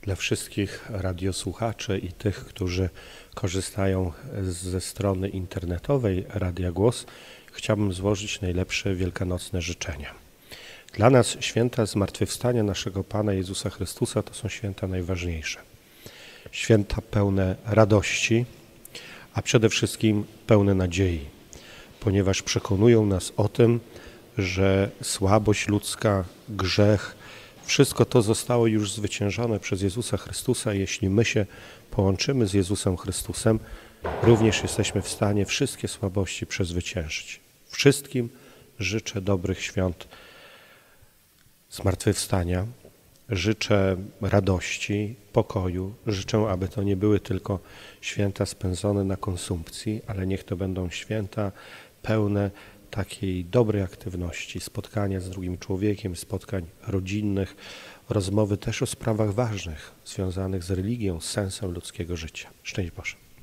Dla wszystkich radiosłuchaczy i tych, którzy korzystają ze strony internetowej Radia Głos, chciałbym złożyć najlepsze wielkanocne życzenia. Dla nas święta zmartwychwstania naszego Pana Jezusa Chrystusa to są święta najważniejsze. Święta pełne radości, a przede wszystkim pełne nadziei, ponieważ przekonują nas o tym, że słabość ludzka, grzech, wszystko to zostało już zwyciężone przez Jezusa Chrystusa. Jeśli my się połączymy z Jezusem Chrystusem, również jesteśmy w stanie wszystkie słabości przezwyciężyć. Wszystkim życzę dobrych świąt zmartwychwstania, życzę radości, pokoju, życzę, aby to nie były tylko święta spędzone na konsumpcji, ale niech to będą święta pełne takiej dobrej aktywności, spotkania z drugim człowiekiem, spotkań rodzinnych, rozmowy też o sprawach ważnych, związanych z religią, z sensem ludzkiego życia. Szczęść Boże.